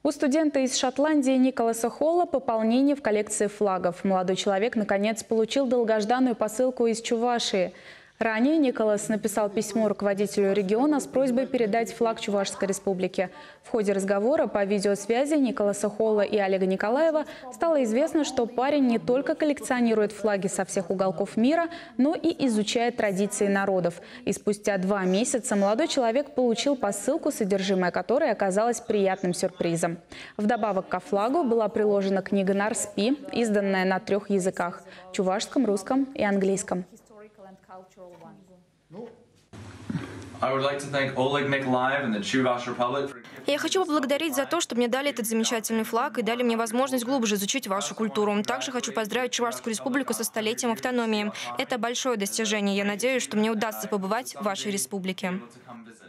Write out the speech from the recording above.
У студента из Шотландии Николаса Холла пополнение в коллекции флагов. Молодой человек, наконец, получил долгожданную посылку из Чувашии. Ранее Николас написал письмо руководителю региона с просьбой передать флаг Чувашской республики. В ходе разговора по видеосвязи Николаса Холла и Олега Николаева стало известно, что парень не только коллекционирует флаги со всех уголков мира, но и изучает традиции народов. И спустя 2 месяца молодой человек получил посылку, содержимое которой оказалось приятным сюрпризом. Вдобавок ко флагу была приложена книга Нарспи, изданная на 3 языках – чувашском, русском и английском. Я хочу поблагодарить за то, что мне дали этот замечательный флаг и дали мне возможность глубже изучить вашу культуру. Также хочу поздравить Чувашскую республику со столетием автономии. Это большое достижение. Я надеюсь, что мне удастся побывать в вашей республике.